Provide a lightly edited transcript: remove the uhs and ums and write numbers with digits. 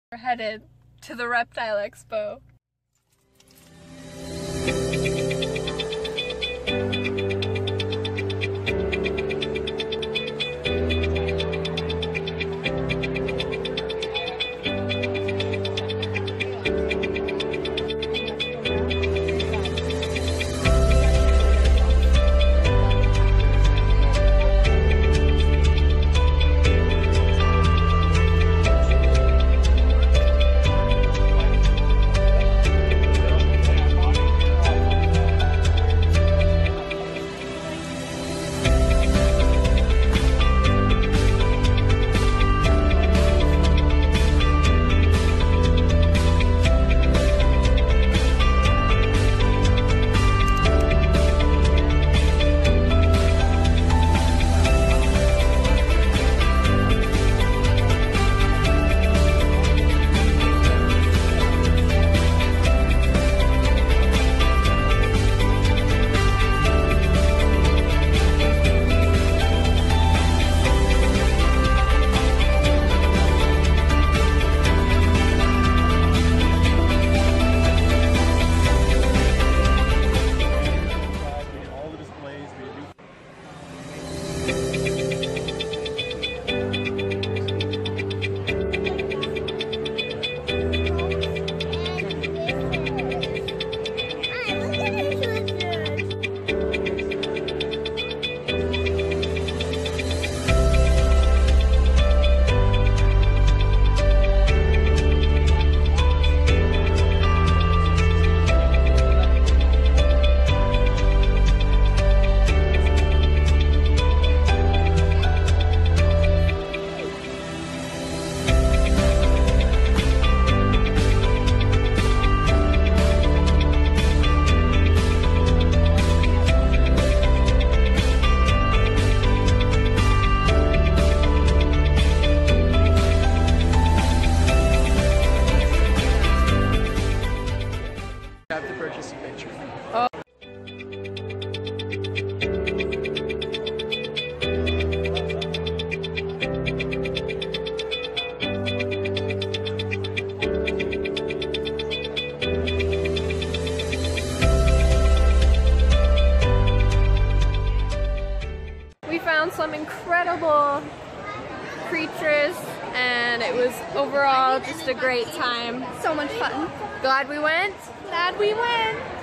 We're headed to the Reptile Expo. Have to purchase a picture. Oh. We found some incredible creatures and it was overall just a great time. So much fun. Glad we went. Glad we went.